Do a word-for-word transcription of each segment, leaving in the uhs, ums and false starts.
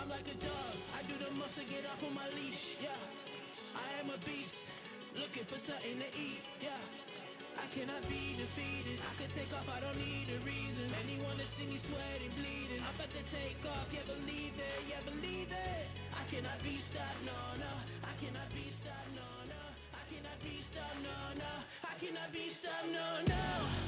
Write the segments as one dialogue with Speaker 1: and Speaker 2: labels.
Speaker 1: I'm like a dog, I do the most to get off of my leash, yeah. I am a beast, looking for something to eat, yeah. I cannot be defeated, I can take off, I don't need a reason. Anyone that see me sweating, bleeding, I'm about to take off, yeah believe it, yeah believe it. I cannot be stopped, no, no, I cannot be stopped, no, no. I cannot be stopped, no, no, I cannot be stopped, no, no.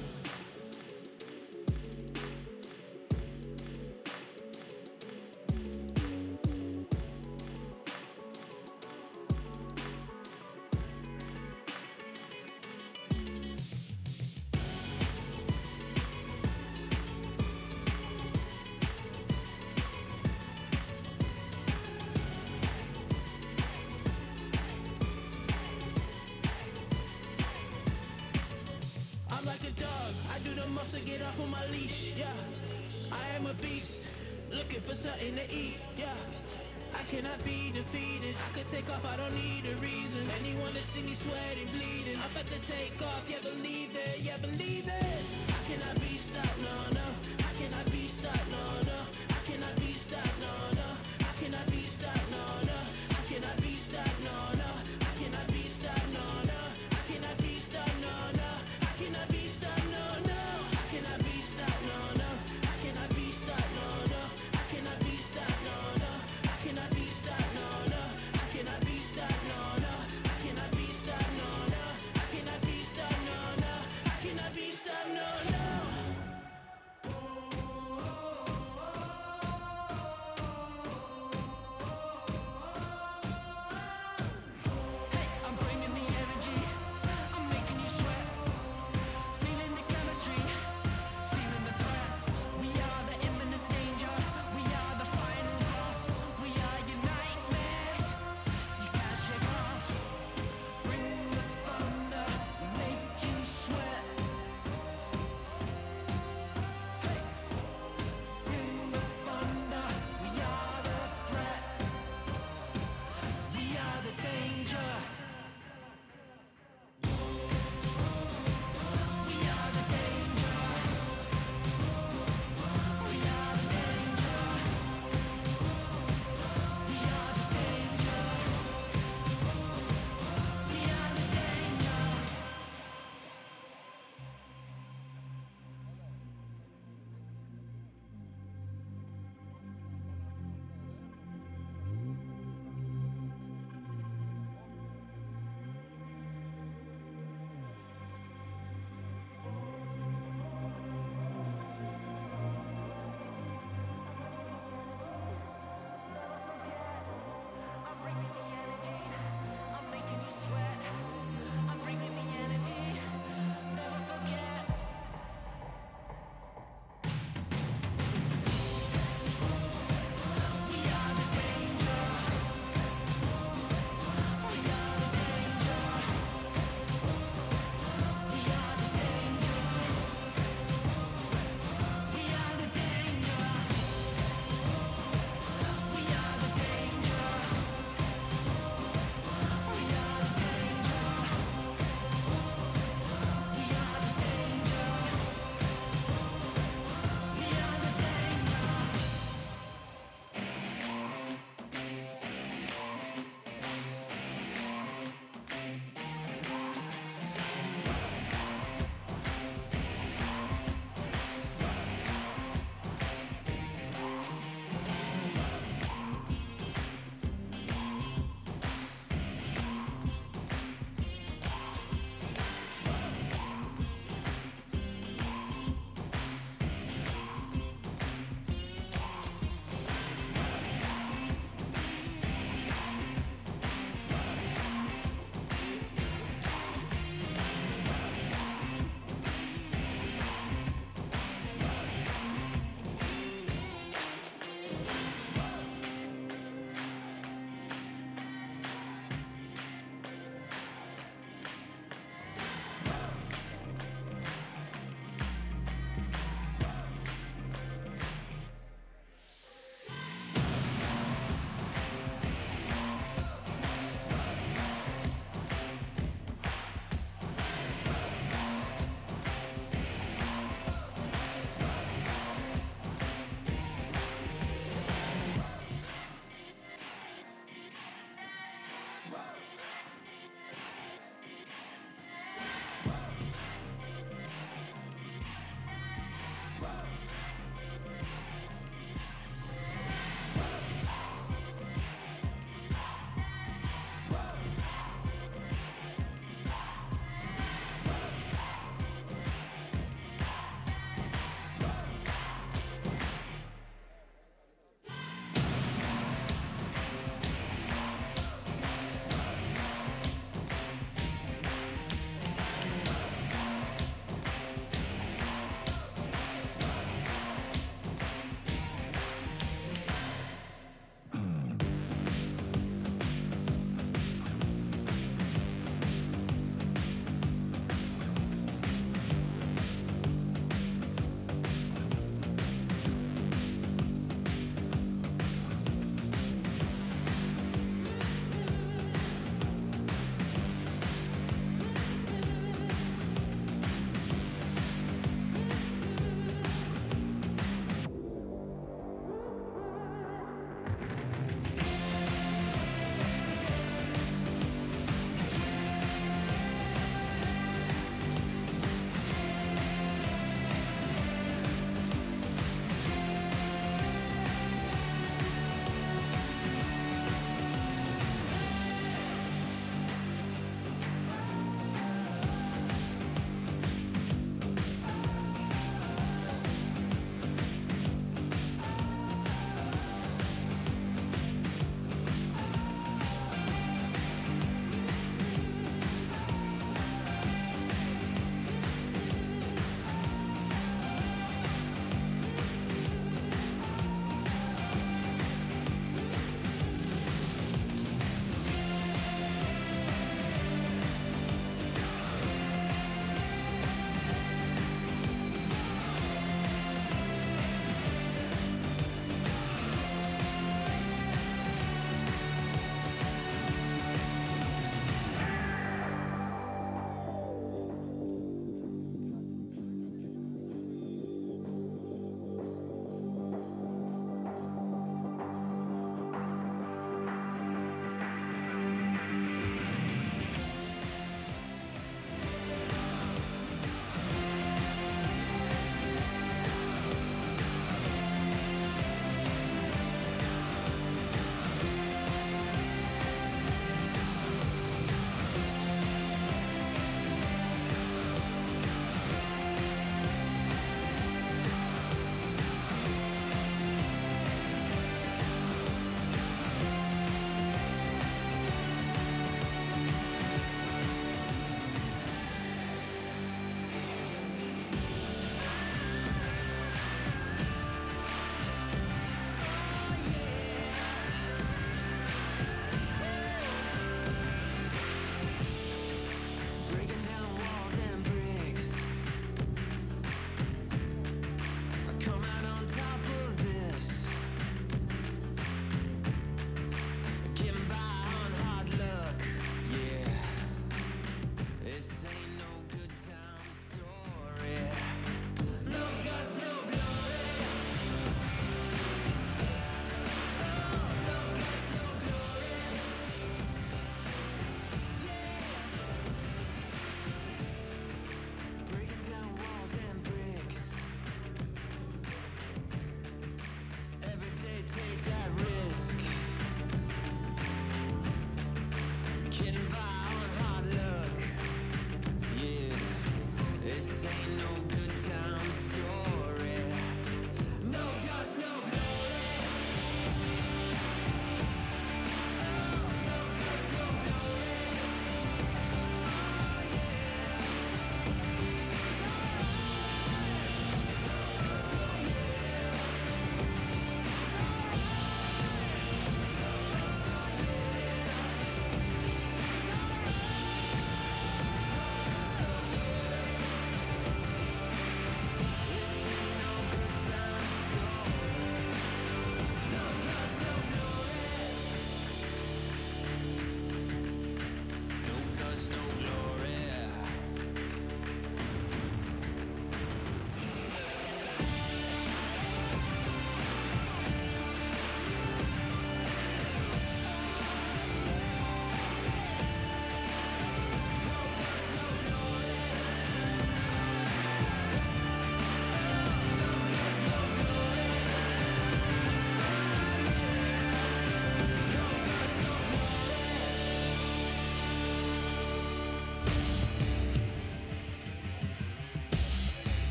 Speaker 1: To get off of my leash, yeah. I am a beast, looking for something to eat, yeah. I cannot be defeated, I can take off, I don't need a reason. Anyone that see me sweating, bleeding, I'm about to take off, yeah believe it, yeah believe it. I cannot be stopped, no, no. I cannot be stopped, no, no. I cannot be stopped, no, no. I cannot be stopped, no, no. I cannot be stopped, no, no. I cannot be stopped, no, no. I cannot be stopped, no, no. I cannot be stopped, no, no. I cannot be stopped, no, no. I cannot be stopped, no, no. I cannot be stopped, no, no. I cannot be stopped, no, no. I cannot be stopped, no, no. I cannot be stopped, no, no. I cannot be stopped, no, no. I cannot be stopped, no, no.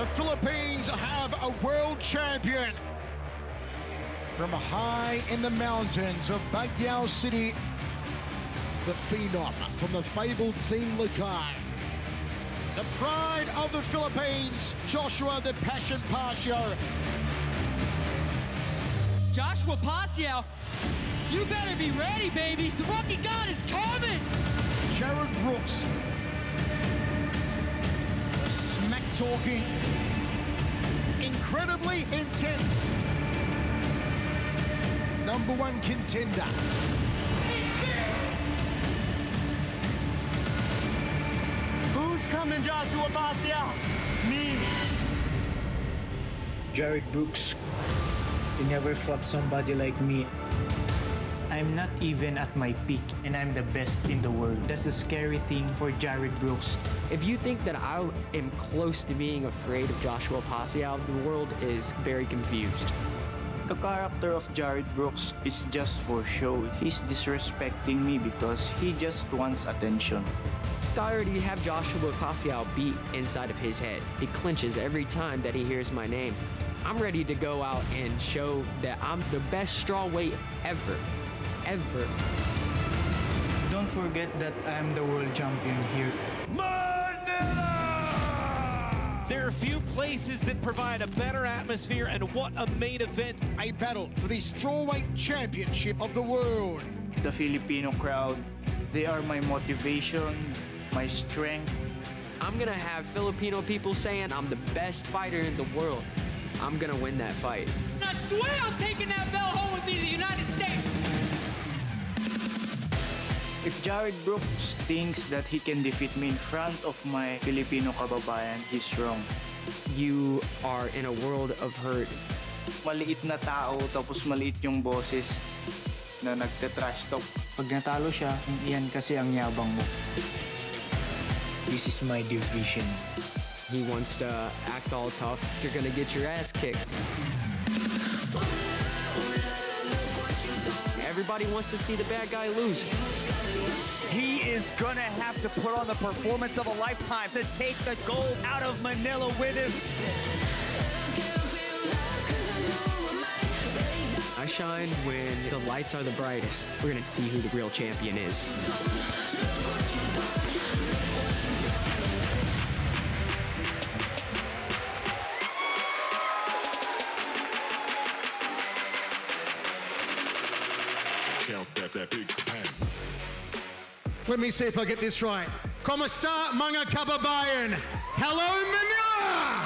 Speaker 2: The Philippines have a world champion. From high in the mountains of Baguio City, the phenom from the fabled Team Lucay. The pride of the Philippines, Joshua the Passion Pacio.
Speaker 3: Joshua Pacio, you better be ready, baby. The Rocky God is coming.
Speaker 2: Jared Brooks. Smack talking. Incredibly intense. Number one contender.
Speaker 3: Who's coming, Joshua Pacio? Me.
Speaker 4: Jared Brooks, he never fought somebody like me.
Speaker 5: I'm not even at my peak, and I'm the best in the world. That's the scary thing for Jared Brooks.
Speaker 6: If you think that I am close to being afraid of Joshua Pacio, the world is very confused.
Speaker 5: The character of Jared Brooks is just for show. He's disrespecting me because he just wants attention.
Speaker 6: I already have Joshua Pacio beat inside of his head. He clenches every time that he hears my name. I'm ready to go out and show that I'm the best strawweight ever. Ever.
Speaker 5: Don't forget that I'm the world champion here.
Speaker 7: There are few places that provide a better atmosphere, and what a main event.
Speaker 2: A battle for the Strawweight Championship of the world.
Speaker 5: The Filipino crowd, they are my motivation, my strength.
Speaker 6: I'm gonna have Filipino people saying I'm the best fighter in the world. I'm gonna win that fight.
Speaker 3: I swear I'm taking that belt home with me to the United States.
Speaker 5: If Jared Brooks thinks that he can defeat me in front of my Filipino kababayan, he's wrong.
Speaker 6: You are in a world of hurt.
Speaker 5: Maliit na tao, tapos maliit yung boses na nagte-trash talk. Pag natalo siya, yan kasi ang yabang mo.
Speaker 4: This is my division.
Speaker 6: He wants to act all tough. You're gonna get your ass kicked. Everybody wants to see the bad guy lose.
Speaker 8: He is gonna have to put on the performance of a lifetime to take the gold out of Manila with him.
Speaker 6: I shine when the lights are the brightest. We're gonna see who the real champion is.
Speaker 2: Let me see if I get this right. Como esta, mga kababayan? Hello, Manila!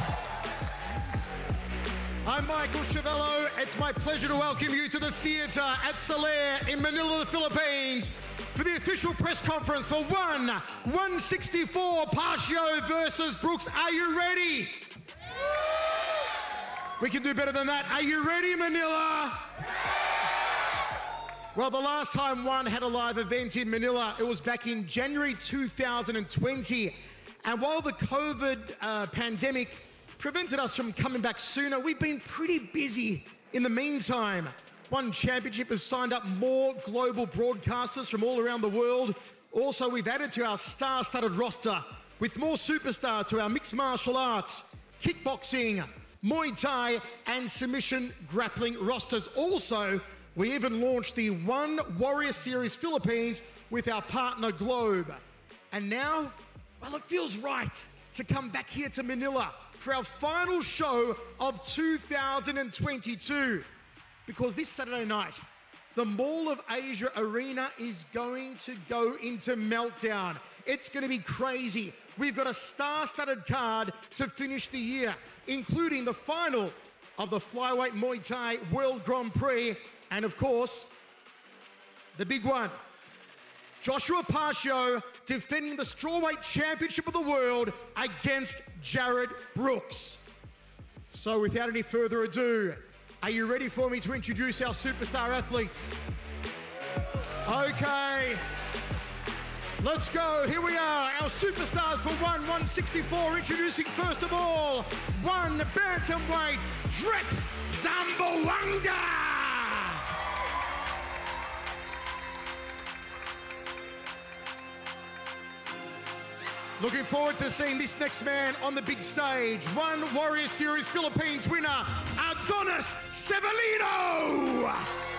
Speaker 2: I'm Michael Chavello. It's my pleasure to welcome you to the theatre at Soler in Manila, the Philippines, for the official press conference for one one sixty-four Pacio versus Brooks. Are you ready? We can do better than that. Are you ready, Manila? Well, the last time one had a live event in Manila, it was back in January two thousand twenty. And while the COVID uh, pandemic prevented us from coming back sooner, we've been pretty busy in the meantime. One Championship has signed up more global broadcasters from all around the world. Also, we've added to our star-studded roster with more superstars to our mixed martial arts, kickboxing, Muay Thai, and submission grappling rosters. Also, we even launched the One Warrior Series Philippines with our partner Globe. And now, well, it feels right to come back here to Manila for our final show of two thousand twenty-two. Because this Saturday night, the Mall of Asia Arena is going to go into meltdown. It's going to be crazy. We've got a star-studded card to finish the year, including the final of the Flyweight Muay Thai World Grand Prix. And of course, the big one, Joshua Pacio defending the Strawweight Championship of the World against Jared Brooks. So without any further ado, are you ready for me to introduce our superstar athletes? Okay, let's go. Here we are, our superstars for one one sixty-four. Introducing first of all, one Bantamweight, Drex Zamboanga. Looking forward to seeing this next man on the big stage. One Warrior Series Philippines winner, Adonis Sevilleno.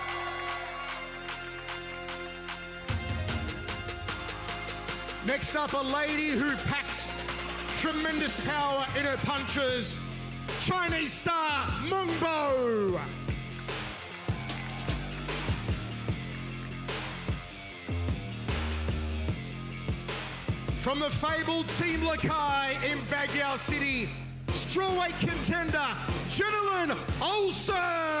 Speaker 2: Next up, a lady who packs tremendous power in her punches, Chinese star Mungbo. From the fabled Team Lakai in Baguio City, strawweight contender, Jhanlo Olsen.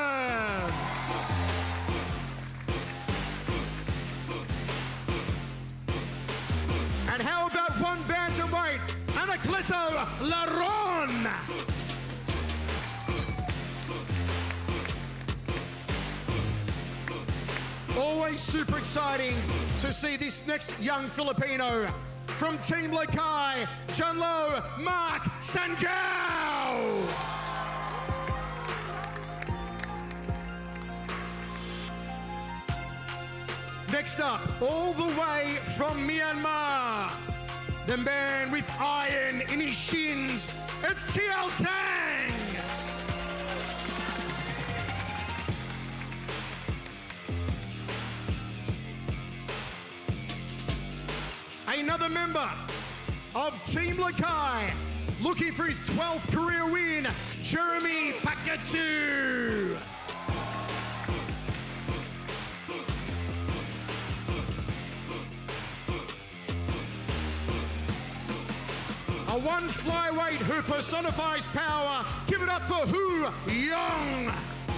Speaker 2: And how about one bantamweight, Anacleto Laron. Always super exciting to see this next young Filipino. From Team Lakai, Jhanlo Mark Sangiao. Next up, all the way from Myanmar, the man with iron in his shins, it's Tial Thang. Another member of Team Lakai, looking for his twelfth career win, Jeremy Pacatiw. A one flyweight who personifies power. Give it up for Hu Yong.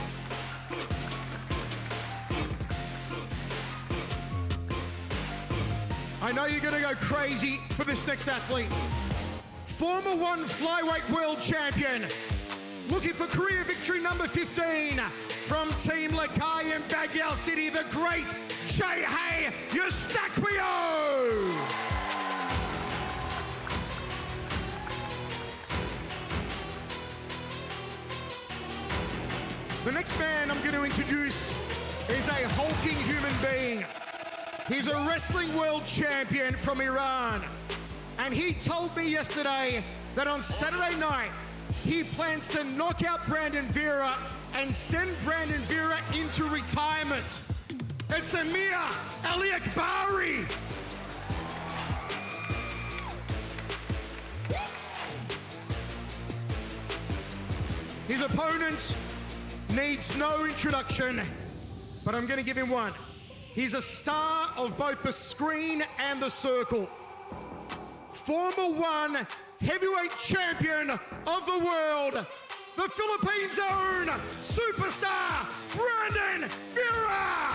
Speaker 2: I know you're going to go crazy for this next athlete. Former one flyweight world champion, looking for career victory number fifteen from Team Lakai in Baguio City, the great Geje Eustaquio. The next man I'm going to introduce is a hulking human being. He's a wrestling world champion from Iran. And he told me yesterday that on Saturday night, he plans to knock out Brandon Vera and send Brandon Vera into retirement. It's Amir Aliakbari. His opponent needs no introduction, but I'm going to give him one. He's a star of both the screen and the circle. Former one heavyweight champion of the world, the Philippines' own superstar, Brandon Vera.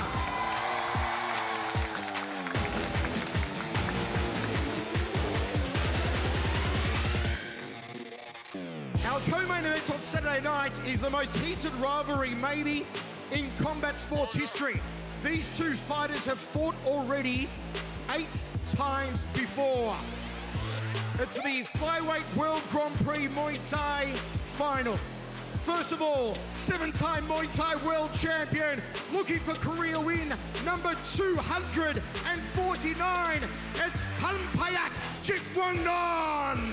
Speaker 2: Our co-main event on Saturday night is the most heated rivalry maybe in combat sports history. These two fighters have fought already eight times before. It's for the Flyweight World Grand Prix Muay Thai final. First of all, seven-time Muay Thai world champion, looking for career win number two hundred forty-nine. It's Panpayak Jitmuangnon.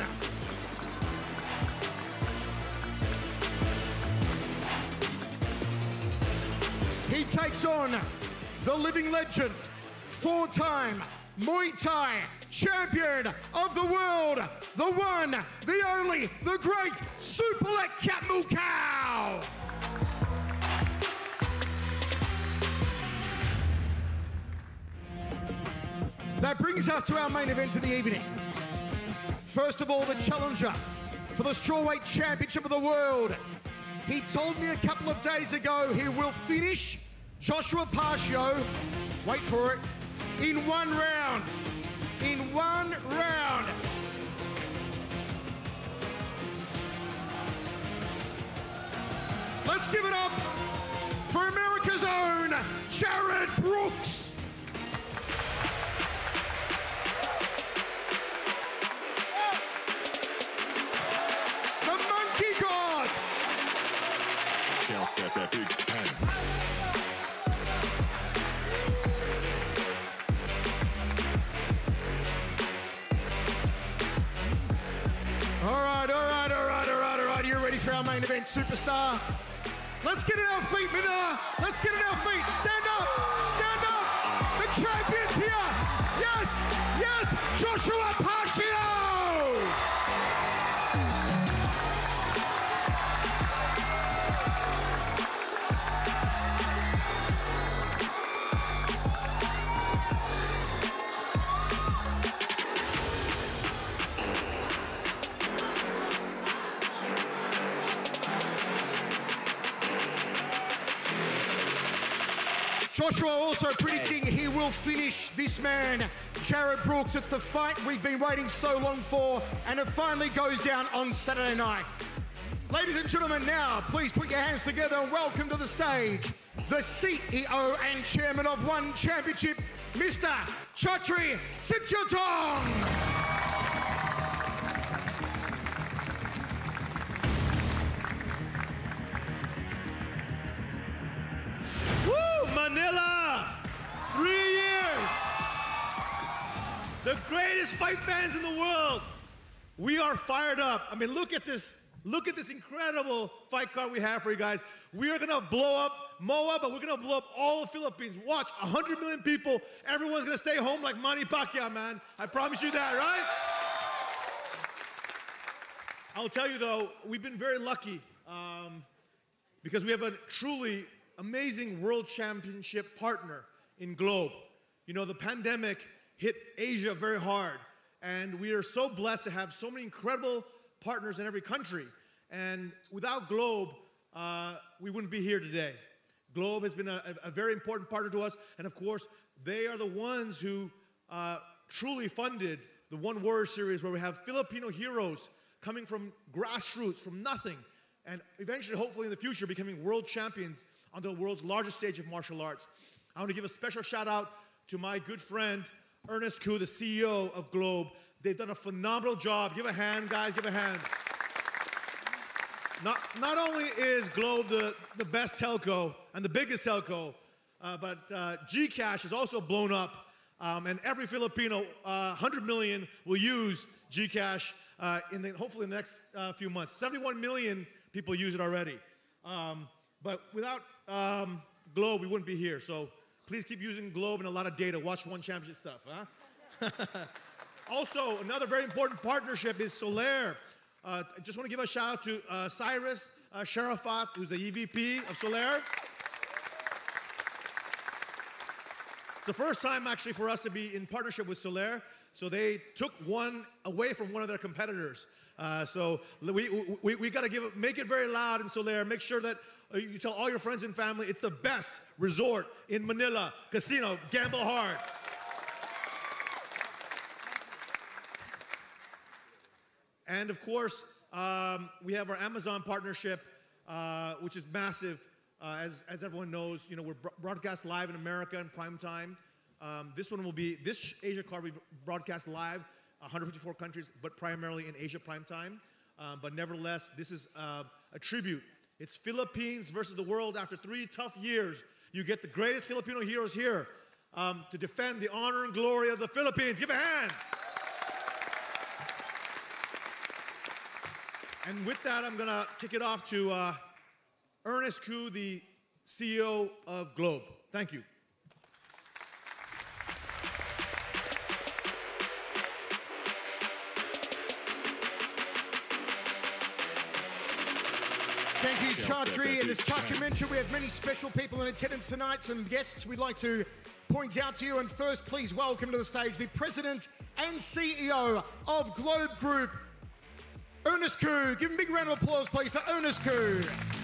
Speaker 2: He takes on the living legend, four-time Muay Thai champion of the world, the one, the only, the great Superlek Cow. That brings us to our main event of the evening. First of all, the challenger for the Strawweight Championship of the World. He told me a couple of days ago he will finish Joshua Pacio, wait for it, in one round. In one round. Let's give it up for America's own Jared Brooks. The Monkey God.
Speaker 9: Count that, that big pen.
Speaker 2: main event superstar. Let's get in our feet, Manila. Let's get in our feet. Stand up. Stand up. The champion's here. Yes. Yes. Joshua Pacio. Joshua also predicting he will finish this man, Jared Brooks. It's the fight we've been waiting so long for, and it finally goes down on Saturday night. Ladies and gentlemen, now please put your hands together and welcome to the stage the C E O and chairman of One Championship, Mister Chatri Sityodtong.
Speaker 9: Manila, three years. The greatest fight fans in the world. We are fired up. I mean, look at this. Look at this incredible fight card we have for you guys. We are gonna blow up M O A, but we're gonna blow up all the Philippines. Watch, one hundred million people. Everyone's gonna stay home like Manny Pacquiao, man. I promise you that, right? I'll tell you though, we've been very lucky um, because we have a truly amazing world championship partner in Globe. You know, the pandemic hit Asia very hard, and we are so blessed to have so many incredible partners in every country. And without Globe, uh, we wouldn't be here today. Globe has been a, a very important partner to us, and of course, they are the ones who uh, truly funded the One Warrior Series, where we have Filipino heroes coming from grassroots, from nothing, and eventually, hopefully in the future, becoming world champions on the world's largest stage of martial arts. I want to give a special shout out to my good friend, Ernest Koo, the C E O of Globe. They've done a phenomenal job. Give a hand, guys, give a hand. Not, not only is Globe the, the best telco and the biggest telco, uh, but uh, Gcash has also blown up, um, and every Filipino, uh, one hundred million, will use Gcash uh, in the, hopefully in the next uh, few months. seventy-one million people use it already. Um, But without um, Globe, we wouldn't be here. So please keep using Globe and a lot of data. Watch One Championship stuff, huh? Also, another very important partnership is Solaire. Uh, I just want to give a shout out to uh, Cyrus uh, Sharafat, who's the E V P of Solaire. It's the first time actually for us to be in partnership with Solaire. So they took one away from one of their competitors. Uh, so we, we, we got to give it, make it very loud in Solaire. Make sure that uh, you tell all your friends and family it's the best resort in Manila. Casino, gamble hard. And of course, um, we have our Amazon partnership, uh, which is massive. Uh, as, as everyone knows, you know, we're broadcast live in America in prime time. Um, this one will be, this Asia card will be broadcast live, one hundred fifty-four countries, but primarily in Asia prime time. Um, but nevertheless, this is uh, a tribute. It's Philippines versus the world. After three tough years, you get the greatest Filipino heroes here um, to defend the honor and glory of the Philippines. Give a hand. And with that, I'm gonna kick it off to uh, Ernest Koo, the C E O of Globe. Thank you.
Speaker 2: Thank you, Chatri. And as Chatri mentioned, we have many special people in attendance tonight, some guests we'd like to point out to you. And first, please welcome to the stage the President and C E O of Globe Group, Ernest Koo. Give him a big round of applause, please, for Ernest Koo.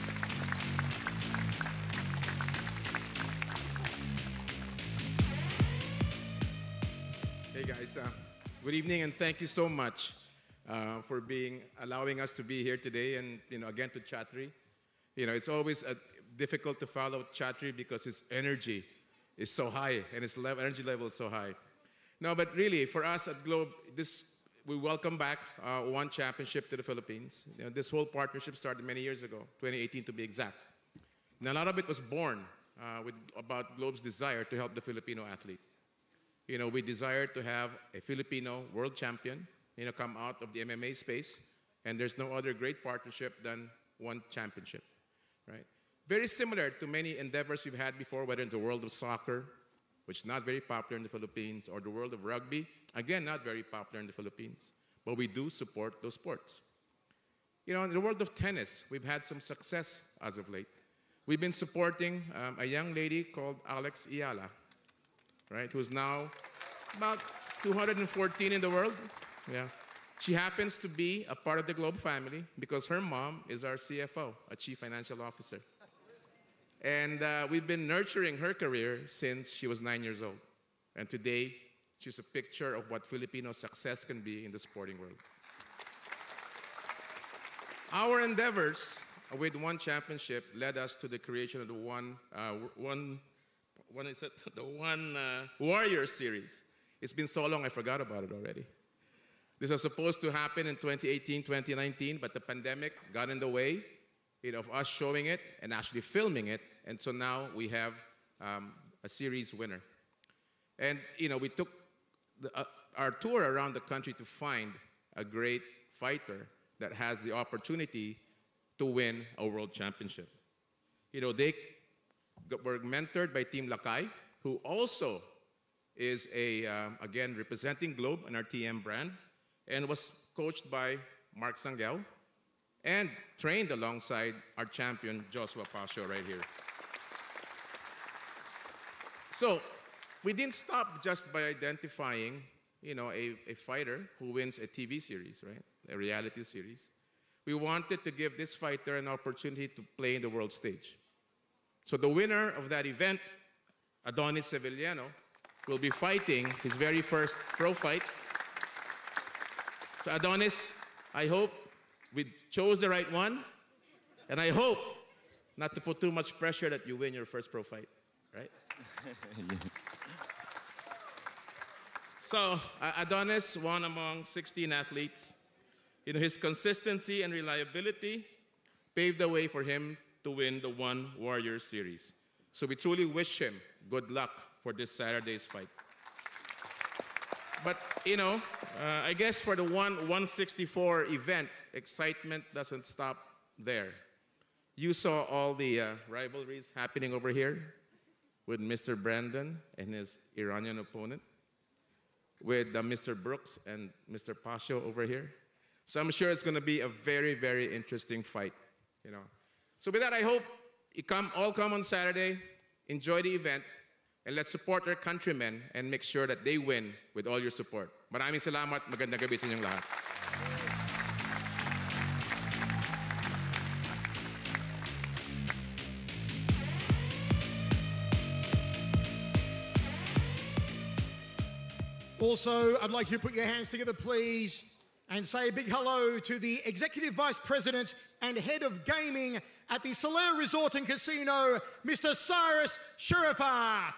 Speaker 10: Hey guys, uh, good evening and thank you so much uh, for being allowing us to be here today. And you know, again to Chatri, you know, it's always uh, difficult to follow Chatri because his energy is so high and his level, energy level is so high. No, but really for us at Globe, this we welcome back uh, One Championship to the Philippines. You know, this whole partnership started many years ago, twenty eighteen to be exact. And a lot of it was born uh, with about Globe's desire to help the Filipino athlete. You know, we desired to have a Filipino world champion, you know, come out of the M M A space. And there's no other great partnership than one championship, right? Very similar to many endeavors we've had before, whether in the world of soccer, which is not very popular in the Philippines, or the world of rugby, again, not very popular in the Philippines, but we do support those sports. You know, in the world of tennis, we've had some success as of late. We've been supporting um, a young lady called Alex Ayala, right, who's now about two hundred fourteen in the world. Yeah. She happens to be a part of the Globe family because her mom is our C F O, a Chief Financial Officer. And uh, we've been nurturing her career since she was nine years old. And today, she's a picture of what Filipino success can be in the sporting world. Our endeavors with one championship led us to the creation of the one, uh, one, what is it? The one uh, Warrior Series. It's been so long, I forgot about it already. This was supposed to happen in twenty eighteen, twenty nineteen, but the pandemic got in the way, you know, of us showing it and actually filming it. And so now we have um, a series winner. And, you know, we took the, uh, our tour around the country to find a great fighter that has the opportunity to win a world championship. You know, they were mentored by Team Lakay, who also is, a, um, again, representing Globe and our T M brand, and was coached by Mark Sangiao, and trained alongside our champion, Joshua Pacio, right here. So we didn't stop just by identifying, you know, a, a fighter who wins a T V series, right? A reality series. We wanted to give this fighter an opportunity to play in the world stage. So the winner of that event, Adonis Sevilleno, will be fighting his very first pro fight. So Adonis, I hope we chose the right one, and I hope not to put too much pressure that you win your first pro fight, right? Yes. So uh, Adonis, one among sixteen athletes. You know, his consistency and reliability paved the way for him to win the One Warrior Series. So we truly wish him good luck for this Saturday's fight. But, you know, uh, I guess for the one one sixty-four event, excitement doesn't stop there. You saw all the uh, rivalries happening over here with Mister Brandon and his Iranian opponent, with uh, Mister Brooks and Mister Pacio over here. So I'm sure it's going to be a very, very interesting fight, you know. So with that, I hope you come, all come on Saturday, enjoy the event, and let's support our countrymen and make sure that they win with all your support. Maraming salamat. Magandang gabi sa inyong lahat.
Speaker 2: Also, I'd like you to put your hands together, please, and say a big hello to the Executive Vice President and Head of Gaming at the Soler Resort and Casino, Mister Cyrus Chorfah.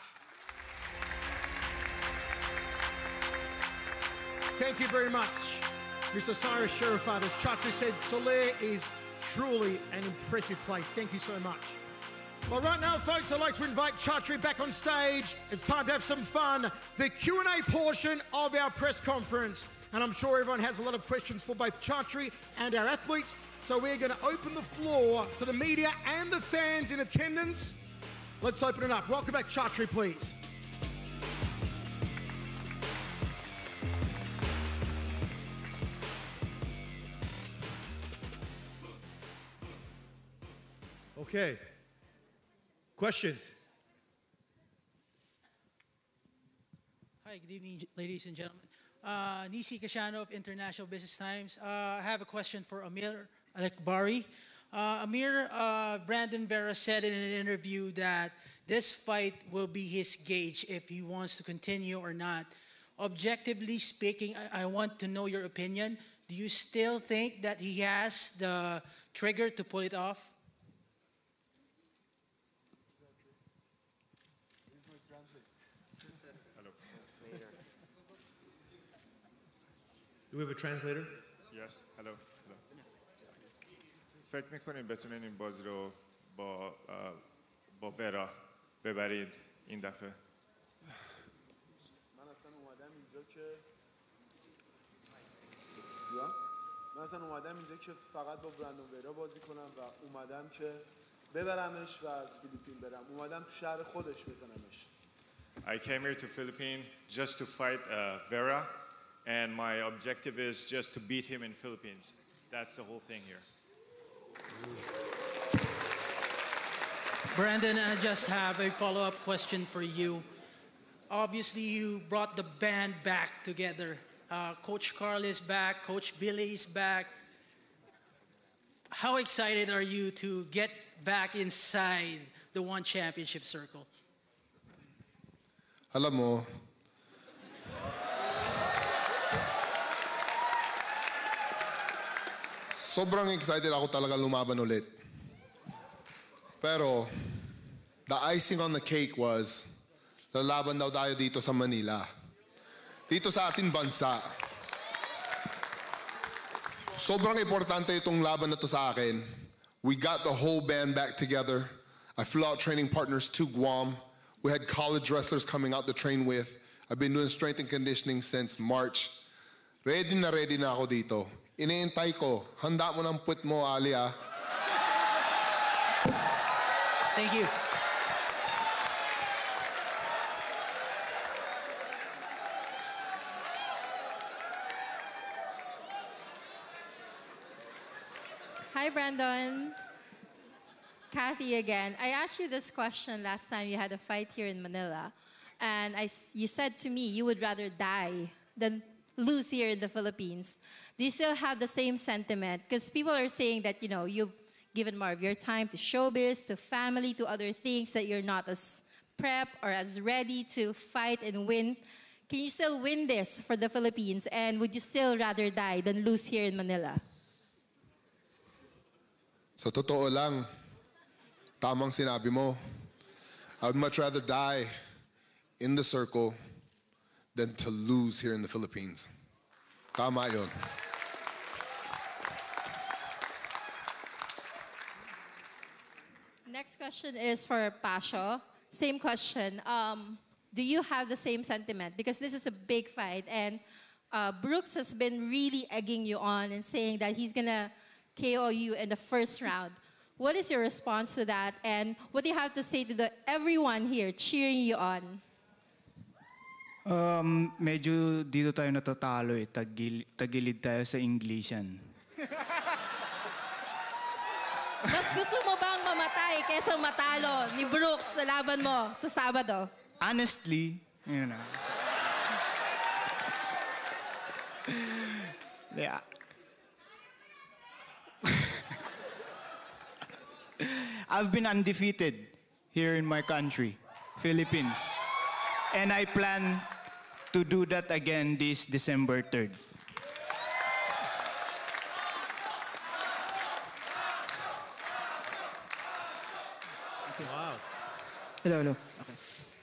Speaker 2: Thank you very much, Mister Cyrus Chorfah. As Chatri said, Soler is truly an impressive place. Thank you so much. Well, right now, folks, I'd like to invite Chatri back on stage. It's time to have some fun. The Q and A portion of our press conference. And I'm sure everyone has a lot of questions for both Chatri and our athletes. So we're going to open the floor to the media and the fans in attendance. Let's open it up. Welcome back, Chatri, please.
Speaker 9: Okay. Questions?
Speaker 11: Hi, good evening, ladies and gentlemen. Uh, Nisi Kashano of International Business Times. Uh, I have a question for Amir Aliakbari. Uh, Amir, uh, Brandon Vera said in an interview that this fight will be his gauge if he wants to continue or not. Objectively speaking, I, I want to know your opinion. Do you still think that he has the trigger to pull it off?
Speaker 9: Do we have a translator?
Speaker 12: Yes, hello. hello. فکر میکنید بتونین این بازی رو با با ورا ببرید این دفعه؟
Speaker 13: من اصلا اومدم اینجا که من مثلا اومدم اینجا که فقط با برندون ورا بازی کنم و اومدم که ببرمش و از فیلیپین برم. اومدم تو شهر خودش بزنمش.
Speaker 12: I came here to Philippines just to fight uh, Vera, and my objective is just to beat him in Philippines. That's the whole thing here.
Speaker 11: Brandon, I just have a follow-up question for you. Obviously, you brought the band back together. Uh, Coach Carl is back, Coach Billy is back. How excited are you to get back inside the One Championship circle?
Speaker 14: Alam mo, sobrang excited ako talaga lumaban ulit. Pero, the icing on the cake was, lalaban daw tayo dito sa Manila. Dito sa ating bansa. Sobrang importante itong laban na to sa akin. We got the whole band back together. I flew out training partners to Guam. We had college wrestlers coming out to train with. I've been doing strength and conditioning since March. Ready na ready na ako dito. Iniintay ko. Handa mo ng puwet mo, Ali, ah.
Speaker 11: Thank you.
Speaker 15: Hi, Brandon. Kathy again. I asked you this question last time you had a fight here in Manila. And I, you said to me you would rather die than lose here in the Philippines. Do you still have the same sentiment? Because people are saying that, you know, you've given more of your time to showbiz, to family, to other things, that you're not as prep or as ready to fight and win. Can you still win this for the Philippines? And would you still rather die than lose here in Manila?
Speaker 14: Sa totoo lang, tamang sinabi mo. I would much rather die in the circle than to lose here in the Philippines. Tama yun.
Speaker 15: Next question is for Pacio. Same question. Um, do you have the same sentiment? Because this is a big fight, and uh, Brooks has been really egging you on and saying that he's gonna K O you in the first round. What is your response to that? And what do you have to say to the everyone here cheering you on?
Speaker 5: Um, medyo dito tayo natatalo eh. Tagil, tagilid tayo sa Englishan.
Speaker 15: Mas gusto mo bang mamatay kaysa matalo ni Brooks sa laban mo sa Sabado?
Speaker 5: Honestly, you know. Yeah. I've been undefeated here in my country, Philippines. And I plan to do that again this December third.
Speaker 9: Okay. Wow.
Speaker 16: Hello, hello. Okay.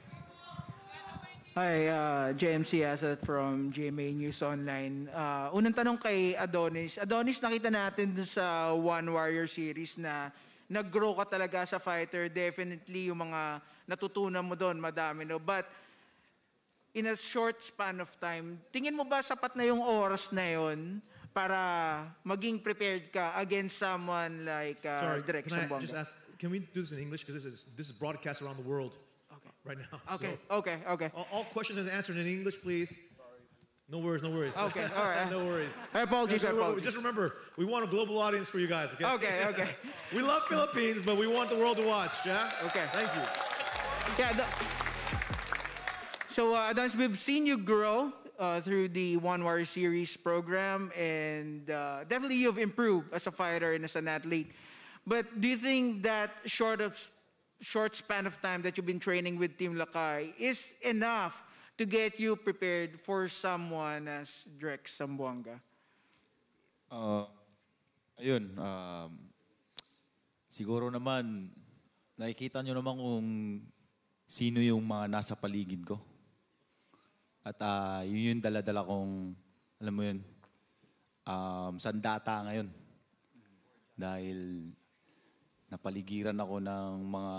Speaker 16: Hi, uh, J M C Asset from G M A News Online. Uh, unang tanong kay Adonis. Adonis, nakita natin dun sa One Warrior Series na nag-grow ka talaga sa fighter. Definitely yung mga natutunan mo doon, madami, no? But in a short span of time, tingin mo ba sapat na yung oras na yun para maging prepared ka against someone like uh,
Speaker 9: Sorry,
Speaker 16: Drex,
Speaker 9: can I
Speaker 16: Zamboanga?
Speaker 9: just ask, can we do this in English? Because this is, this is broadcast around the world
Speaker 16: okay.
Speaker 9: right now.
Speaker 16: Okay,
Speaker 9: so
Speaker 16: okay, okay.
Speaker 9: All, all questions are answered in English, please. No worries, no worries.
Speaker 16: Okay, all right.
Speaker 9: No worries.
Speaker 16: I apologize, I apologize.
Speaker 9: Just remember, we want a global audience for you guys, okay?
Speaker 16: Okay, okay.
Speaker 9: We love Philippines, but we want the world to watch, yeah?
Speaker 16: Okay.
Speaker 9: Thank you.
Speaker 16: Yeah, the, so, uh, Adonis, we've seen you grow uh, through the One Warrior Series program, and uh, definitely you've improved as a fighter and as an athlete. But do you think that short of short span of time that you've been training with Team Lakay is enough to get you prepared for someone as Drex Zamboanga?
Speaker 17: Uh, ayun, um, siguro naman, nakikita nyo naman kung sino yung mga nasa paligid ko. At uh, yun yung dala-dala kong, alam mo yun, um, sandata ngayon. Dahil napaligiran ako ng mga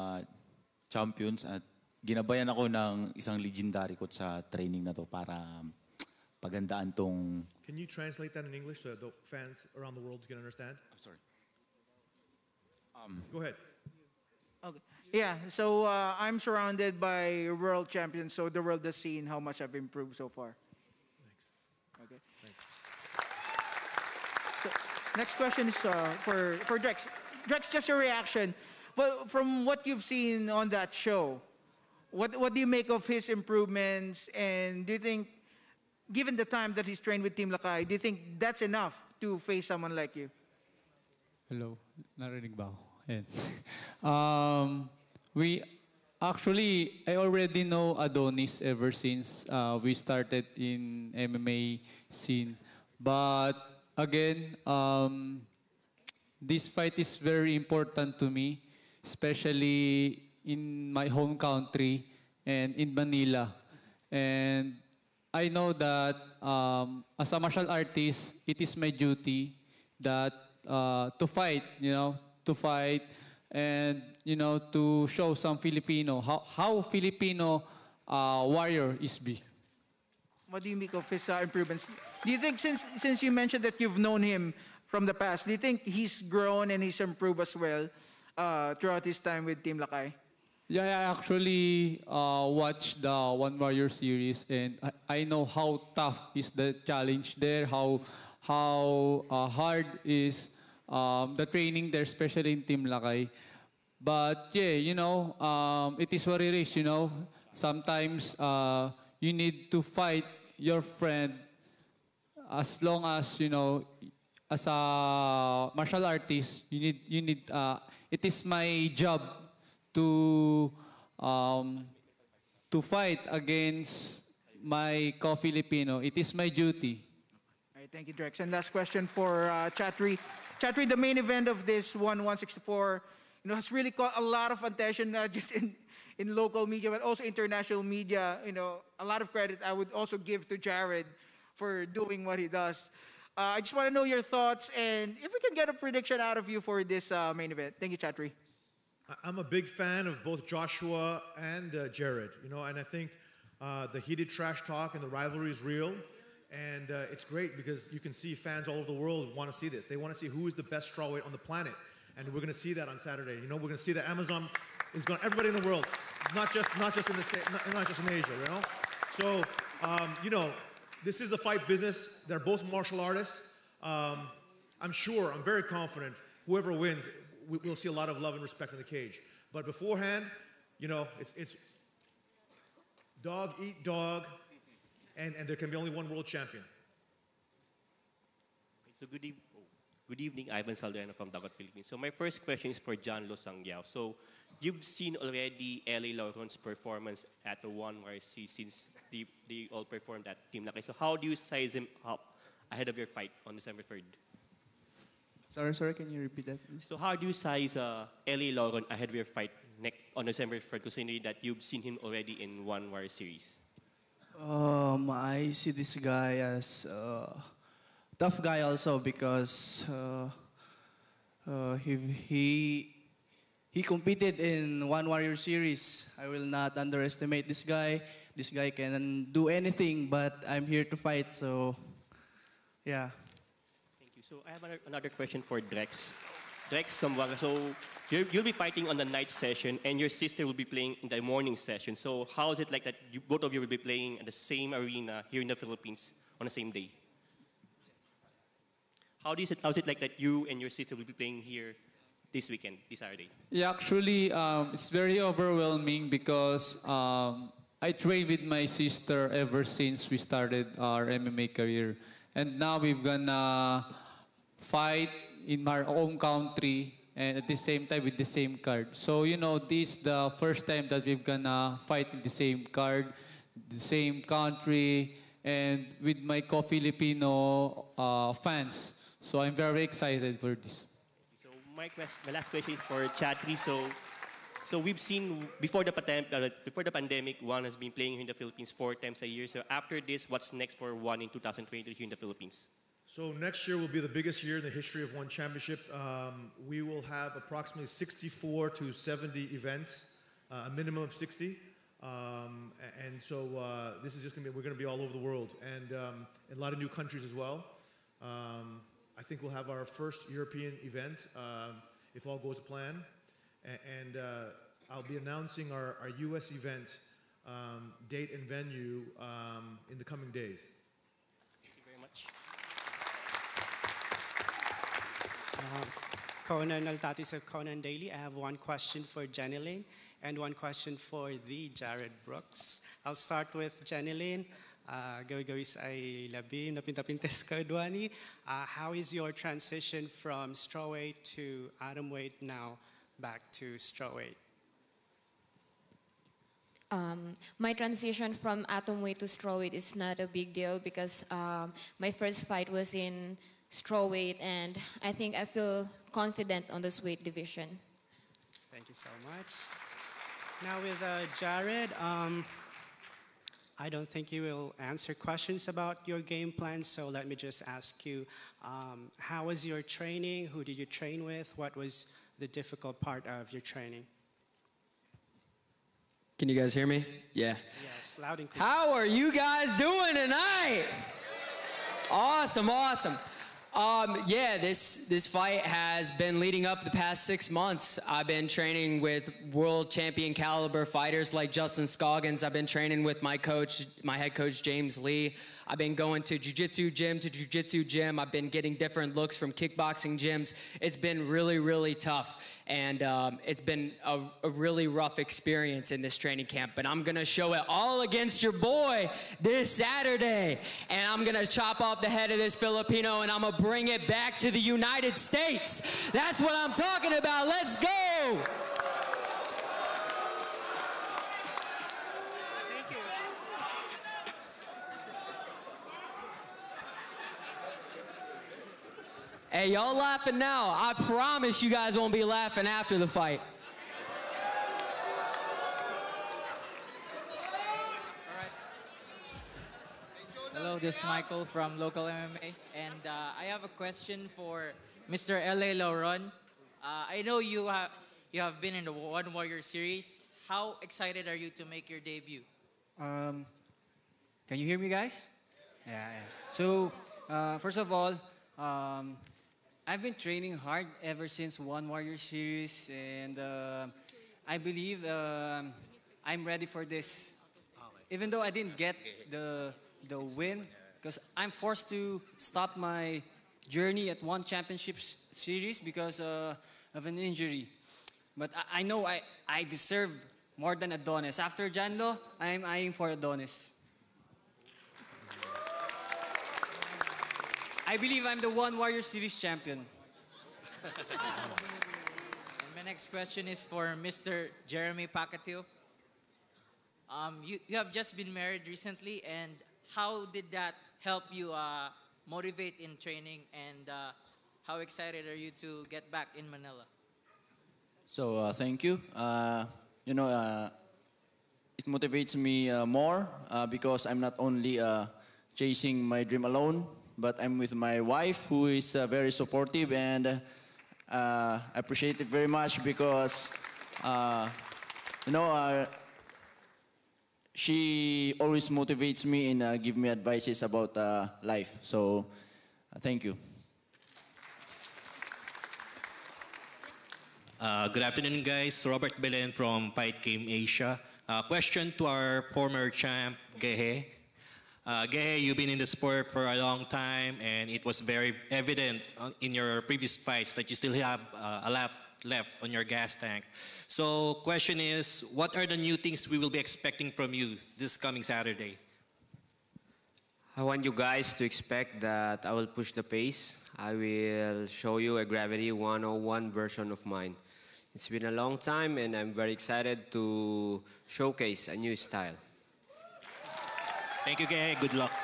Speaker 17: champions at ginabayan ako ng isang legendary coach sa training na to para pagandaan tong...
Speaker 9: Can you translate that in English so the fans around the world can understand?
Speaker 17: I'm sorry. Um,
Speaker 9: Go ahead.
Speaker 16: Okay. Yeah, so uh, I'm surrounded by world champions, so the world has seen how much I've improved so far.
Speaker 9: Thanks.
Speaker 16: Okay.
Speaker 9: Thanks.
Speaker 16: So next question is uh, for, for Drex. Drex, just your reaction. Well, from what you've seen on that show, what, what do you make of his improvements? And do you think, given the time that he's trained with Team Lakay, do you think that's enough to face someone like you?
Speaker 18: Hello, narinig ba ako? Ayan. um, we actually, I already know Adonis ever since uh, we started in M M A scene. But again, um, this fight is very important to me, especially in my home country and in Manila. And I know that um, as a martial artist, it is my duty that uh, to fight, you know, to fight and, you know, to show some Filipino, how, how Filipino uh, warrior is be.
Speaker 16: What do you make of his uh, improvements? Do you think, since, since you mentioned that you've known him from the past, do you think he's grown and he's improved as well uh, throughout his time with Team Lakay?
Speaker 18: Yeah, I actually uh, watched the One Warrior series, and I, I know how tough is the challenge there, how how uh, hard is um, the training there, especially in Team Lakay. But yeah, you know, um, it is what it is. You know, sometimes uh, you need to fight your friend as long as you know, as a martial artist, you need you need. Uh, it is my job to um, to fight against my co-Filipino. It is my duty.
Speaker 16: All right, thank you, Drex. And last question for uh, Chatri. Chatri, the main event of this one one sixty-four, you know, has really caught a lot of attention, not just in, in local media, but also international media. You know, a lot of credit I would also give to Jared for doing what he does. Uh, I just want to know your thoughts, and if we can get a prediction out of you for this uh, main event. Thank you, Chatri.
Speaker 9: I'm a big fan of both Joshua and uh, Jared, you know, and I think uh, the heated trash talk and the rivalry is real, and uh, it's great because you can see fans all over the world want to see this. They want to see who is the best strawweight on the planet, and we're going to see that on Saturday. You know, we're going to see that Amazon is going, everybody in the world, not just not just in the state, not, not just in Asia, you know. So, um, you know, this is the fight business. They're both martial artists. Um, I'm sure, I'm very confident, whoever wins, we'll see a lot of love and respect in the cage. But beforehand, you know, it's, it's dog eat dog, and, and there can be only one world champion.
Speaker 19: So good, eve good evening, Ivan Salderano from Dagat, Philippines. So my first question is for Jhanlo Sangiao. So you've seen already L A Lauron's performance at the one where she, since they, they all performed at Team Lakay. So how do you size him up ahead of your fight on December third?
Speaker 18: Sorry, sorry, can you repeat that, please?
Speaker 19: So how do you size uh, L A Lauron ahead of your fight next on December third, considering that you've seen him already in one Warrior series?
Speaker 20: Um, I see this guy as a tough guy also because uh, uh, he, he he competed in one Warrior series. I will not underestimate this guy. This guy can do anything, but I'm here to fight, so yeah.
Speaker 19: So I have another, another question for Drex. Drex Zamboanga, so you'll, you'll be fighting on the night session and your sister will be playing in the morning session. So how is it like that you, both of you will be playing at the same arena here in the Philippines on the same day? How, do you, how is it like that you and your sister will be playing here this weekend, this Saturday?
Speaker 18: Yeah, actually, um, it's very overwhelming because um, I trained with my sister ever since we started our M M A career. And now we're gonna fight in our own country and at the same time with the same card. So, you know, this is the first time that we're gonna fight in the same card, the same country, and with my co-Filipino uh, fans. So I'm very excited for this.
Speaker 19: So my, quest my last question is for Chatri. So, so we've seen before the, uh, before the pandemic, One has been playing here in the Philippines four times a year. So after this, what's next for One in two thousand twenty here in the Philippines?
Speaker 9: So next year will be the biggest year in the history of One Championship. Um, we will have approximately sixty-four to seventy events, uh, a minimum of sixty. Um, a- and so uh, this is just going to be, we're going to be all over the world, and um, in a lot of new countries as well. Um, I think we'll have our first European event, uh, if all goes to plan. A- and uh, I'll be announcing our, our U S event um, date and venue um, in the coming days.
Speaker 19: Thank you very much.
Speaker 21: Uh, Conan Altatis of Conan Daily. I have one question for Jhanlo and one question for the Jared Brooks. I'll start with Jhanlo. Uh, Gawis ay labi na pinta-pintes ka duani. Uh, How is your transition from strawweight to atomweight now back to strawweight?
Speaker 22: Um, my transition from atomweight to strawweight is not a big deal because um, my first fight was in strawweight, and I think I feel confident on this weight division.
Speaker 21: Thank you so much. Now with uh, Jared, um, I don't think you will answer questions about your game plan, so let me just ask you, um, how was your training? Who did you train with? What was the difficult part of your training?
Speaker 6: Can you guys hear me? Yeah.
Speaker 21: Yes, loud and clear.
Speaker 6: How are you guys doing tonight? Awesome, awesome. Um, yeah, this this fight has been leading up the past six months. I've been training with world champion caliber fighters like Justin Scoggins. I've been training with my coach, my head coach, James Lee. I've been going to jiu-jitsu gym to jiu-jitsu gym. I've been getting different looks from kickboxing gyms. It's been really, really tough. And um, it's been a, a really rough experience in this training camp. But I'm going to show it all against your boy this Saturday. And I'm going to chop off the head of this Filipino and I'm going to bring it back to the United States. That's what I'm talking about. Let's go. Hey, y'all laughing now. I promise you guys won't be laughing after the fight.
Speaker 23: Hello, this is Michael from Local M M A, and uh, I have a question for Mister L A Lauron. Uh, I know you have you have been in the One Warrior series. How excited are you to make your debut?
Speaker 24: Um, can you hear me, guys? Yeah, yeah. So, uh, first of all, um, I've been training hard ever since One Warrior series, and uh, I believe um I'm ready for this. Even though I didn't get the the win, because I'm forced to stop my journey at One Championships series because uh, of an injury. But I, I know I, I deserve more than Adonis. After Jhanlo, I'm eyeing for Adonis. I believe I'm the One Warrior Series champion.
Speaker 23: And my next question is for Mister Jeremy Pacatiw. Um, you, you have just been married recently, and how did that help you uh, motivate in training, and uh, how excited are you to get back in Manila?
Speaker 17: So uh, thank you. Uh, you know, uh, it motivates me uh, more uh, because I'm not only uh, chasing my dream alone, but I'm with my wife, who is uh, very supportive, and uh, I appreciate it very much because, uh, you know, uh, she always motivates me and uh, give me advices about uh, life. So, uh, thank you.
Speaker 25: Uh, good afternoon, guys. Robert Belen from Fight Game Asia. Uh, question to our former champ, Geje. Uh, Geje, you've been in the sport for a long time, and it was very evident in your previous fights that you still have uh, a lap left on your gas tank. So, question is, what are the new things we will be expecting from you this coming Saturday?
Speaker 6: I want you guys to expect that I will push the pace. I will show you a Gravity one oh one version of mine. It's been a long time, and I'm very excited to showcase a new style.
Speaker 25: Thank you, Geje. Good luck.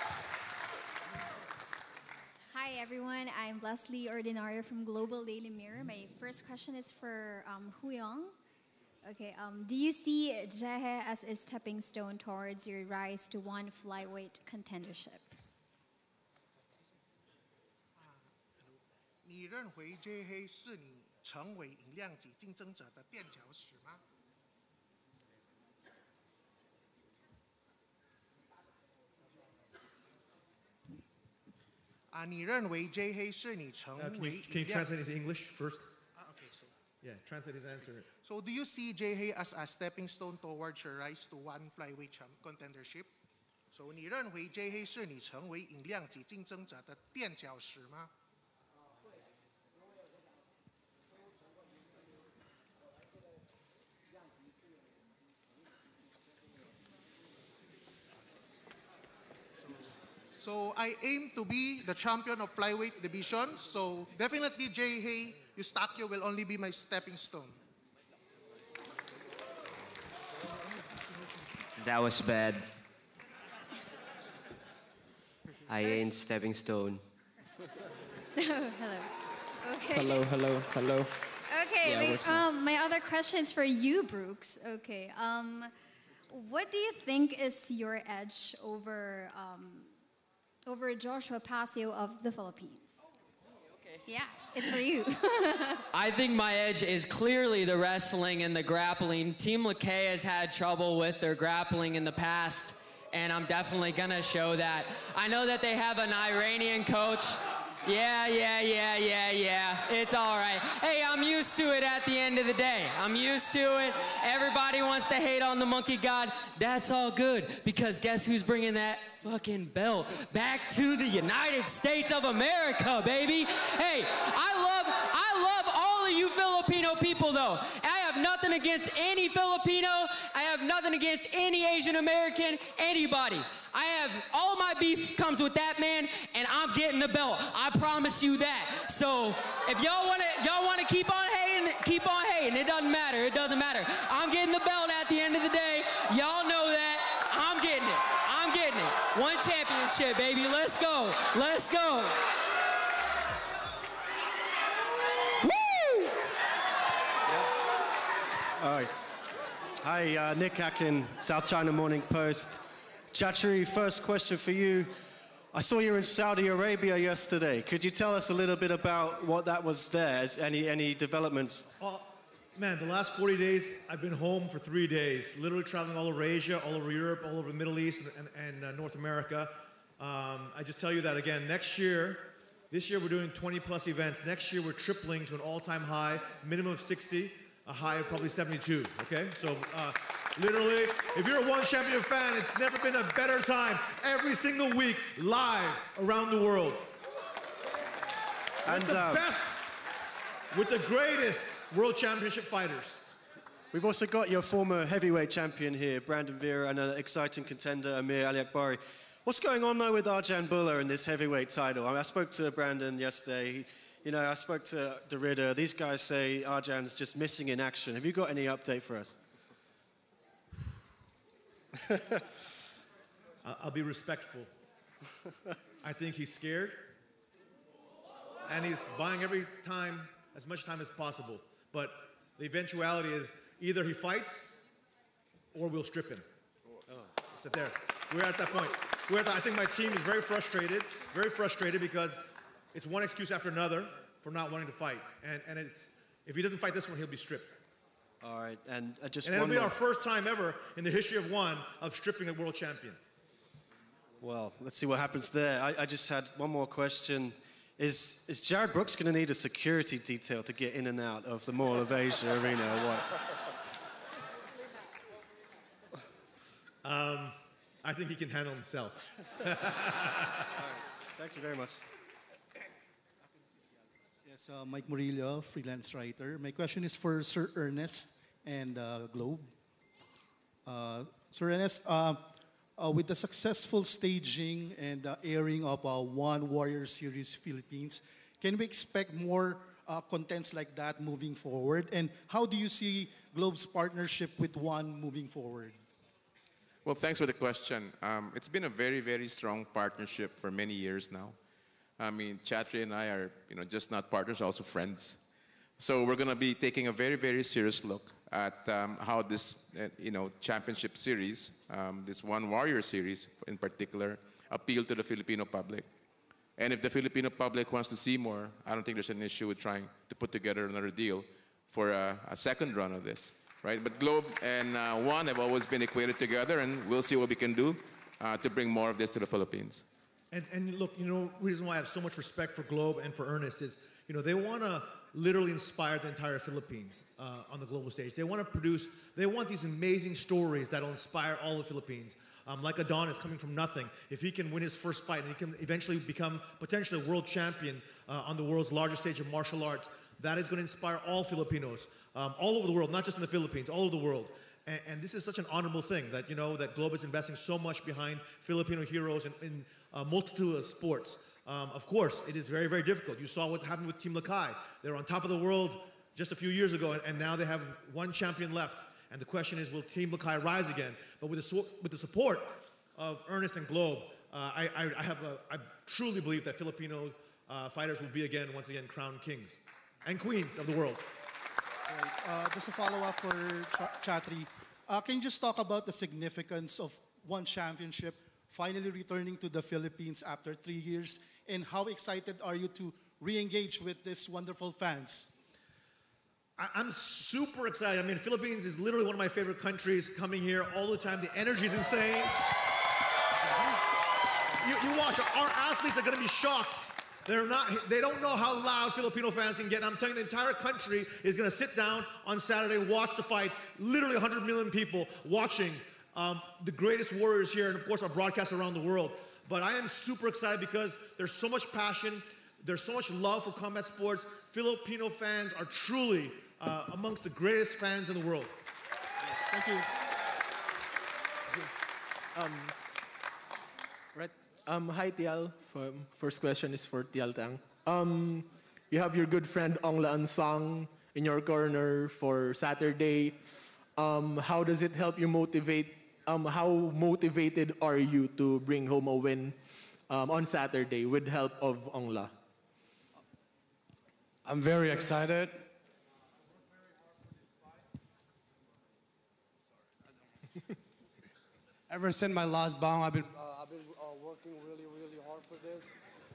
Speaker 26: Hi, everyone. I'm Leslie Ordinario from Global Daily Mirror. My first question is for um, Yong. Okay, um, do you see Geje as a stepping stone towards your rise to one flyweight contendership?
Speaker 27: 你认为 Geje 是你成为银量级竞争者的垫脚石吗？
Speaker 1: 啊，你认为 J 黑是你成
Speaker 9: Uh, can,
Speaker 1: 为
Speaker 9: you, can you
Speaker 1: 赢量
Speaker 9: translate into English first?
Speaker 1: Ah, okay, so
Speaker 9: Yeah, translate his answer.
Speaker 1: so do you see J 黑 as a stepping stone towards your rise to one flyweight champ contendership? So 你认为 J 黑是你成为赢量级竞争者的垫脚石吗？ So I aim to be the champion of flyweight division. So definitely J Hey Eustaquio will only be my stepping stone.
Speaker 2: That was bad. I ain't stepping stone.
Speaker 3: Hello. Okay.
Speaker 4: Hello, hello, hello.
Speaker 3: Okay.
Speaker 4: Yeah,
Speaker 3: wait,
Speaker 4: what's up?
Speaker 3: um, my other question is for you, Brooks. Okay. Um, what do you think is your edge over um, over Joshua Pacio of the Philippines? Okay. Yeah, it's for you.
Speaker 6: I think my edge is clearly the wrestling and the grappling. Team Lakay has had trouble with their grappling in the past, and I'm definitely gonna show that. I know that they have an Iranian coach. Yeah, yeah, yeah, yeah, yeah. It's all right. Hey, I'm used to it at the end of the day. I'm used to it. Everybody wants to hate on the monkey god. That's all good, because guess who's bringing that fucking belt back to the United States of America, baby? Hey, I love, I love all of you Filipino people, though. I have nothing against any Filipino. I have nothing against any Asian American, anybody. I have, all my beef comes with that man, and I'm getting the belt. I promise you that. So if y'all want to, y'all want to keep on hating, keep on hating. It doesn't matter. It doesn't matter. I'm getting the belt at the end of the day. Y'all know that. I'm getting it. I'm getting it. One championship, baby. Let's go. Let's go.
Speaker 7: Woo! All right. Hi, uh, Nick Akin, South China Morning Post. Chatri, first question for you. I saw you were in Saudi Arabia yesterday. Could you tell us a little bit about what that was there? Any, any developments?
Speaker 9: Oh, man, the last forty days, I've been home for three days, literally traveling all over Asia, all over Europe, all over the Middle East and, and, and uh, North America. Um, I just tell you that again, next year, this year we're doing twenty plus events. Next year we're tripling to an all-time high, minimum of sixty, a high of probably seventy-two, okay? So uh, literally, if you're a One Champion fan, it's never been a better time. Every single week, live around the world.
Speaker 7: And
Speaker 9: with the
Speaker 7: uh,
Speaker 9: best, with the greatest World Championship fighters.
Speaker 7: we've also got your former heavyweight champion here, Brandon Vera, and an exciting contender, Amir Aliakbari. What's going on though with Arjan Buller in this heavyweight title? I, mean, I spoke to Brandon yesterday. He, you know, I spoke to Derrida. These guys say Arjan's just missing in action. Have you got any update for us?
Speaker 9: I'll be respectful. I think he's scared, and he's buying every time, as much time as possible. But the eventuality is either he fights, or we'll strip him. Oh. It's there. We're at that point. We're at the, I think my team is very frustrated, very frustrated because it's one excuse after another for not wanting to fight. And, and it's, if he doesn't fight this one, he'll be stripped.
Speaker 7: All right, and uh, just
Speaker 9: and
Speaker 7: one
Speaker 9: it'll be
Speaker 7: more.
Speaker 9: our first time ever in the history of one of stripping a world champion.
Speaker 7: Well, let's see what happens there. I, I just had one more question. Is, is Jared Brooks going to need a security detail to get in and out of the Mall of Asia arena or what?
Speaker 9: Um, I think he can handle himself.
Speaker 7: All right. Thank you very much.
Speaker 8: Yes, uh, Mike Murillo, freelance writer. My question is for Sir Ernest and uh, Globe. Uh, Sir Ernest, uh, uh, with the successful staging and uh, airing of uh, One Warrior Series Philippines, can we expect more uh, contents like that moving forward? And how do you see Globe's partnership with One moving forward?
Speaker 10: Well, thanks for the question. Um, it's been a very, very strong partnership for many years now. I mean, Chatri and I are, you know, just not partners, also friends. So we're going to be taking a very, very serious look at um, how this, uh, you know, championship series, um, this One Warrior series in particular, appeal to the Filipino public. And if the Filipino public wants to see more, I don't think there's an issue with trying to put together another deal for a, a second run of this, right? But Globe and uh, One have always been equated together, and we'll see what we can do uh, to bring more of this to the Philippines.
Speaker 9: And, and look, you know, the reason why I have so much respect for Globe and for Ernest is, you know, they want to literally inspire the entire Philippines uh, on the global stage. They want to produce, they want these amazing stories that'll inspire all the Philippines. Um, like Adonis coming from nothing. If he can win his first fight and he can eventually become potentially a world champion uh, on the world's largest stage of martial arts, that is going to inspire all Filipinos, um, all over the world, not just in the Philippines, all over the world. And, and this is such an honorable thing that, you know, that Globe is investing so much behind Filipino heroes in, in a multitude of sports. Um, of course, it is very, very difficult. You saw what happened with Team Lakay. They were on top of the world just a few years ago, and, and now they have one champion left. And the question is, will Team Lakay rise again? But with the, with the support of Ernest and Globe, uh, I, I, I, have a, I truly believe that Filipino uh, fighters will be again, once again, crowned kings and queens of the world.
Speaker 8: Right. Uh, just a follow-up for Ch- Chatri. Uh, can you just talk about the significance of one championship finally returning to the Philippines after three years? And how excited are you to re-engage with these wonderful fans?
Speaker 9: I- I'm super excited. I mean, Philippines is literally one of my favorite countries. Coming here all the time, the energy is insane. You, you watch, our athletes are going to be shocked. They're not, they don't know how loud Filipino fans can get. And I'm telling you, the entire country is going to sit down on Saturday, watch the fights. Literally one hundred million people watching um, the greatest warriors here, and of course our broadcasts around the world. But I am super excited because there's so much passion, there's so much love for combat sports. Filipino fans are truly uh, amongst the greatest fans in the world.
Speaker 8: Thank you.
Speaker 4: Um, right. Um, hi, Tial. Um, first question is for Tial Thang. Um, you have your good friend Ong Laan Sang in your corner for Saturday. Um, how does it help you motivate? Um, how motivated are you to bring home a win um, on Saturday with help of Ong La?
Speaker 5: I'm very excited. Ever since my last bout, I've been uh, I've been uh, working really, really hard for this.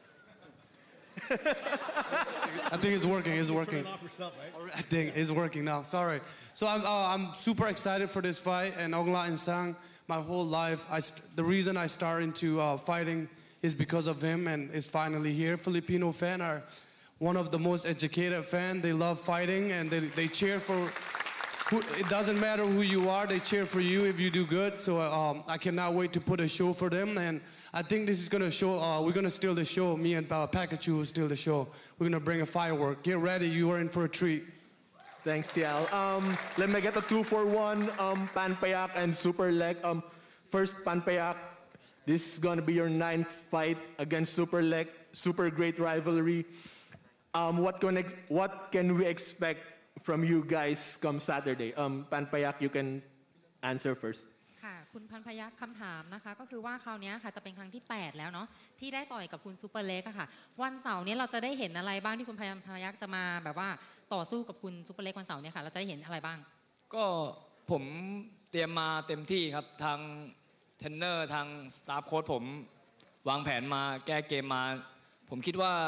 Speaker 5: I think it's working. It's working.
Speaker 9: Turn it off yourself, right?
Speaker 5: I think it's working now. Sorry. So I'm uh, I'm super excited for this fight, and Ong Laan Sang. My whole life, I st- the reason I started into uh, fighting is because of him, and it's finally here. Filipino fans are one of the most educated fans. They love fighting, and they they cheer for. Who, it doesn't matter who you are, they cheer for you if you do good. So um, I cannot wait to put a show for them. And I think this is going to show, uh, we're going to steal the show. Me and uh, Pacatiw will steal the show. We're going to bring a firework. Get ready, you are in for a treat.
Speaker 4: Thanks, Tial. Um, let me get a two for one. Um, Panpayak and Superlek. Um, first, Panpayak. This is going to be your ninth fight against Superlek. Super great rivalry. Um, what, can ex- what can we expect from you guys come Saturday? Um, Panpayak, you can answer first.
Speaker 11: ค่ะคุณพันพยัคฆ์คำถามนะคะก็คือว่าคราวนี้ค่ะจะเป็นครั้งที่แปดแล้วเนาะที่ได้ต่อยกับคุณซูเปอร์เล็กอะค่ะวันเสาร์นี้เราจะได้เห็นอะไรบ้างที่คุณพันพยัคฆ์จะมาแบบว่าต่อสู้กับคุณซูเปอร์เล็กวันเสาร์นี้ค่ะเราจะได้เห็นอะไรบ้าง
Speaker 12: ก็ผมเตรียมมาเต็มที่ครับทางเทรนเนอร์ทางสตาฟโค้ชผมวางแผนมาแก้เกมมาผมคิดว่า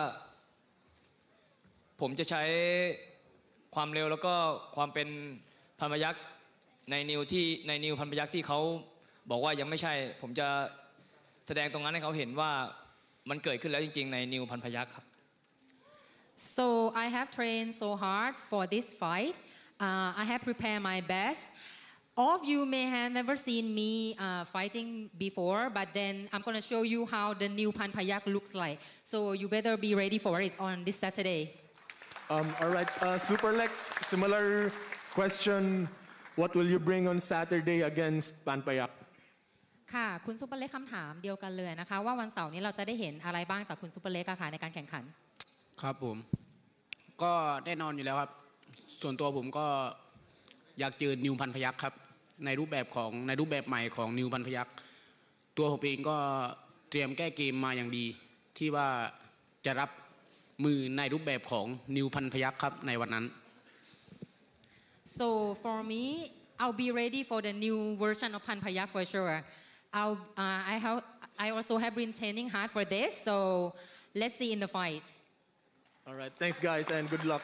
Speaker 12: ผมจะใช้ความเร็วแล้วก็ความเป็นพันพยัคฆ์ในนิวที่ในนิวพันพยัคฆ์ที่เขาบอกว่ายังไม่ใช่ผมจะแสดงตรงนั้นให้เขาเห็นว่ามันเกิดขึ้นแล้วจริงๆในนิวพันพยัคฆ์ครับ
Speaker 11: So I have trained so hard for this fight. Uh, I have prepared my best. All of you may have never seen me uh, fighting before, but then I'm going to show you how the new Panpayak looks like. So you better be ready for it on this Saturday.
Speaker 4: Um, all right, uh, Superlek, similar question. What will you bring on Saturday against Panpayak?
Speaker 11: ค่ะคุณซูเปอร์เล็กคำถามเดียวกันเลยนะคะว่าวันเสาร์นี้เราจะได้เห็นอะไรบ้างจากคุณซูเปอร์เล็กค่ะในการแข่งขัน
Speaker 24: ครับผมก็แน่นอนอยู่แล้วครับส่วนตัวผมก็อยากเจอนิวพันพยัคฆ์ครับในรูปแบบของในรูปแบบใหม่ของนิวพันพยัคฆ์ตัวผมเองก็เตรียมแก้เกมมาอย่างดีที่ว่าจะรับมือในรูปแบบของนิวพันพยัคฆ์ครับในวันนั้น
Speaker 11: So for me I'll be ready for the new version of Panpayak for sure I'll uh, I have I also have been training hard for this so let's see in the fight
Speaker 4: All right, thanks guys and good luck.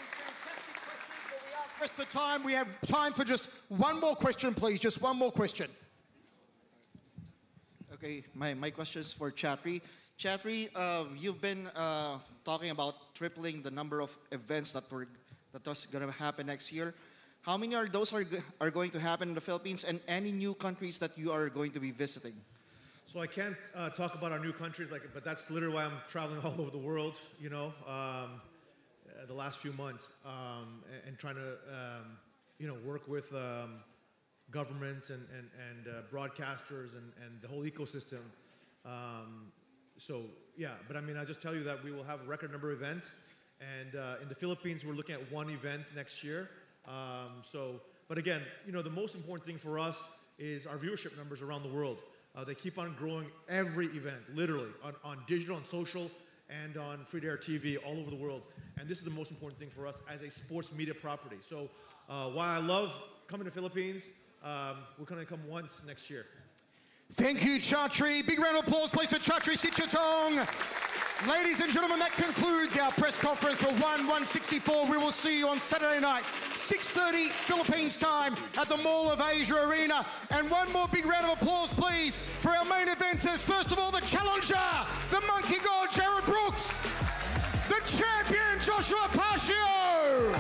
Speaker 13: Pressed for time. We have time for just one more question, please. Just one more question.
Speaker 14: Okay, my, my question is for Chatri. Chatri, uh, you've been uh, talking about tripling the number of events that were that was going to happen next year. How many are those are, go- are going to happen in the Philippines, and any new countries that you are going to be visiting?
Speaker 9: So I can't uh, talk about our new countries, like, but that's literally why I'm traveling all over the world, you know, um, uh, the last few months, um, and, and trying to, um, you know, work with um, governments and, and, and uh, broadcasters and, and the whole ecosystem. Um, so, yeah, but I mean, I just tell you that we will have a record number of events. And uh, in the Philippines, we're looking at one event next year. Um, so, but again, you know, the most important thing for us is our viewership numbers around the world. Uh, they keep on growing every event, literally, on, on digital, on social, and on free-to-air T V all over the world. And this is the most important thing for us as a sports media property. So uh, while I love coming to Philippines, um, we're going to come once next year.
Speaker 13: Thank you, Chatri. Big round of applause, please, for Chatri Sityodtong. Ladies and gentlemen, that concludes our press conference for one one sixty-four. We will see you on Saturday night, six thirty Philippines time at the Mall of Asia Arena. And one more big round of applause, please, for our main eventers. First of all, the challenger, the monkey god, Jared Brooks. The champion, Joshua Pacio.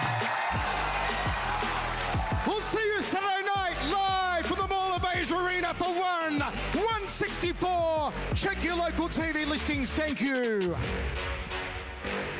Speaker 13: We'll see you Saturday night live from the Mall of Asia Arena for one one sixty-four. Check your local T V listings. Thank you.